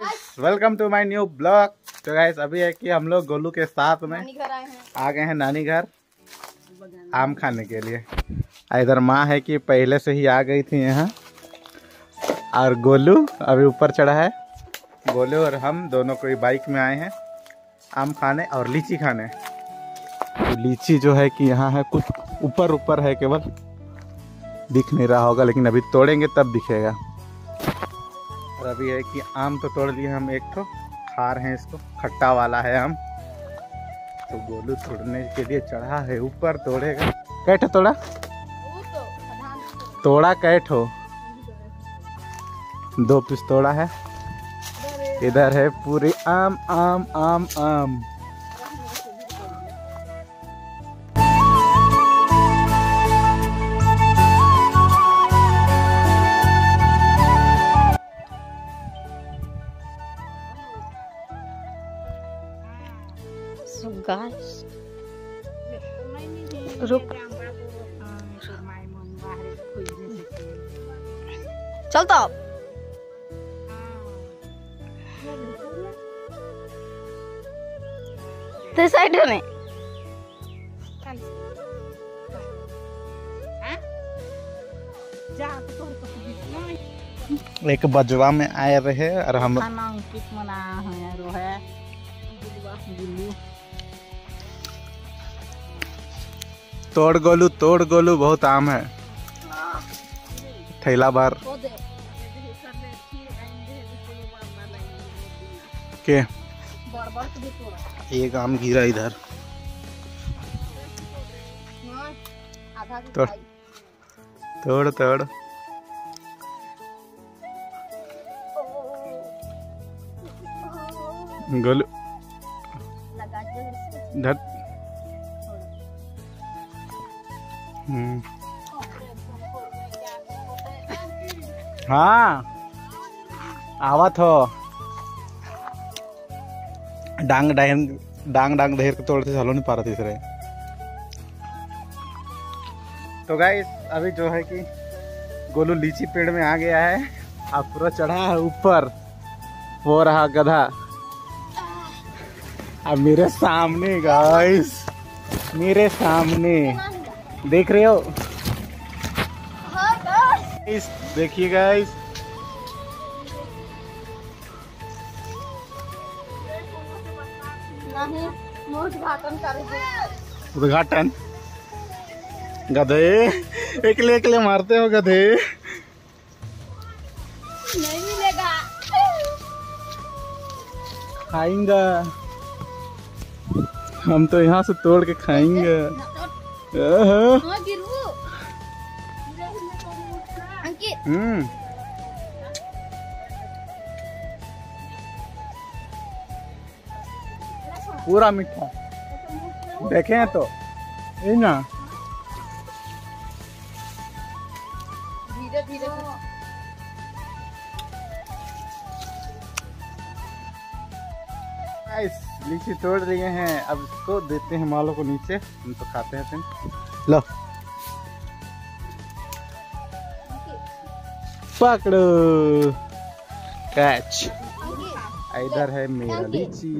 Guys welcome to my new blog. तो guys अभी है कि हम लोग गोलू के साथ में आ गए हैं नानी घर आम खाने के लिए। इधर माँ है कि पहले से ही आ गई थी यहाँ, और गोलू अभी ऊपर चढ़ा है। गोलू और हम दोनों कोई बाइक में आए हैं आम खाने और लीची खाने। तो लीची जो है कि यहाँ है कुछ ऊपर ऊपर है, केवल दिख नहीं रहा होगा, लेकिन अभी तोड़ेंगे तब दिखेगा। और अभी है कि आम तो तोड़ लिए हम, एक तो खा रहे हैं इसको, खट्टा वाला है आम। तो गोलू तोड़ने के लिए चढ़ा है ऊपर, तोड़ेगा। कैठ तोड़ा तोड़ा कैठ हो 2 पीस तोड़ा है। इधर है पूरी आम आम आम आम। रुक चल तो ते साइड में एक बजवा में आए रहे और हम तोड़ गोलू बहुत आम है। थैला भर के एक आम गिरा इधर। तोड़ तोड़ तोड़ गोलू धर। हाँ आवत हो डांग डांग धेर के तोड़ते चलो नहीं पा रहा तीसरे। तो गाइस अभी जो है कि गोलू लीची पेड़ में आ गया है, अब पूरा चढ़ा है ऊपर। वो रहा गधा अब मेरे सामने, गाइस मेरे सामने देख रहे हो। इस देखिए गाइस, उद्घाटन गधे एकले मारते हो गधे। नहीं मिलेगा, खाएंगा हम तो यहाँ से तोड़ के खाएंगे। पूरा मीठा देखें तो ये ना धीरे धीरे लीची तोड़ लिए हैं। अब इसको देते हैं मालों को नीचे, हम तो खाते हैं फिर। लो पकड़ो कैच। इधर है मेरा लीची।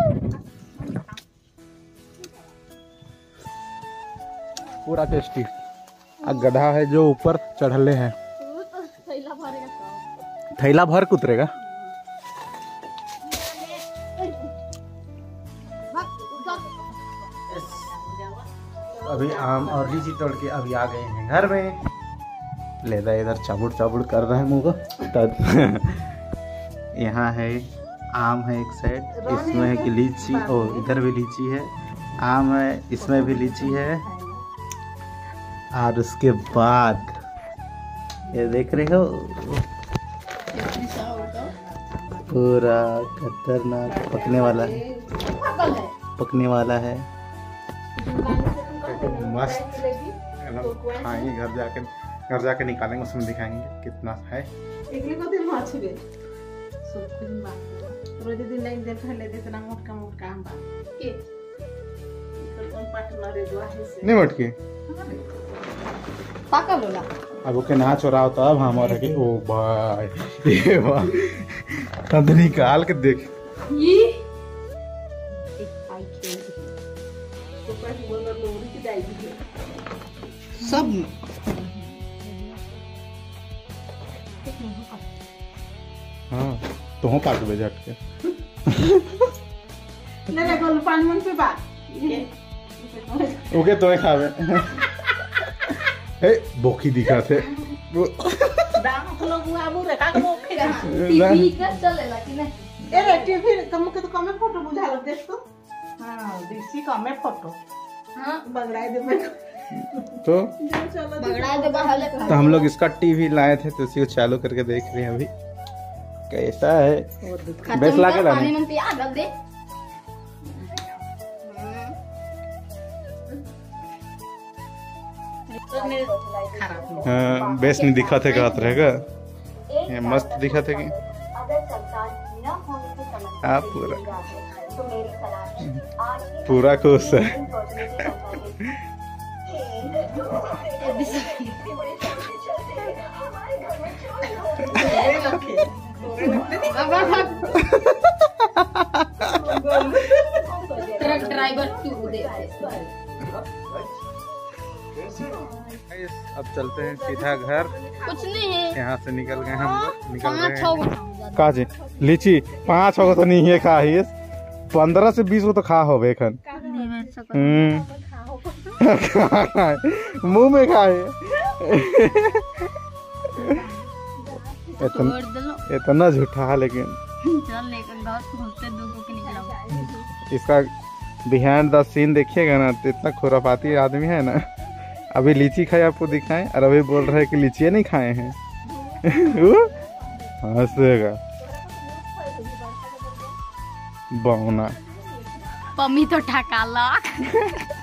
पूरा टेस्टी। गधा है जो ऊपर चढ़ले है, थैला भर के उतरेगा। अभी आम और लीची तोड़ के अभी आ गए हैं घर में। लेदा इधर चाबुड़ चाबुड़ कर रहा है मुँह को। यहाँ है आम है एक साइड, इसमें है कि लीची, और इधर भी लीची है, आम है, इसमें भी लीची है। और उसके बाद ये देख रहे हो पूरा खतरनाक पकने वाला है। मस्त खाएंगे, घर जाके निकालेंगे, उसमें दिखाएंगे कितना है। नहीं मटके अब ओके ना चोरा होता अब हमारे के। ओ भाई ये भाई अब निकाल के देख। सब हाँ तो हो पाक बे झट के ले ले गोल पानी मन पे बात ओके तो खावे ए बोकी दिखा थे दाम लोग आबू रे का को खेगा टीवी का चलेला कि नहीं ए रे टीवी तुमके तो कमे फोटो बुझालो देख तो हां देसी कमे फोटो हां बगड़ाई दे तो बगड़ा दे बहाले तो हम लोग इसका टीवी लाए थे तो इसी को चालू करके देख रहे हैं अभी कैसा है। बेस लागे पानी में प्याज रख दे। हाँ बेस नहीं दिखा थे कहत रहेगा ये मस्त दिखा थे कि आप पूरा खुश है। ट्रक ड्राइवर क्यों दे। अब चलते हैं सीधा घर। कुछ नहीं है यहाँ से निकल गए हम लोग निकल गए 5-6 काजी लीची 5-6 तो नहीं है खाही 15 से 20 को तो खा हो बेखन मुंह में खाए इतना झूठा है लेकिन इसका बिहाइंड द सीन देखिएगा ना तो इतना खुरापाती आदमी है ना। अभी लीची खाए आपको दिखाएं और अभी बोल रहे हैं कि लीची नहीं खाए हैं हंसेगा बौना पम्मी तो ठकाला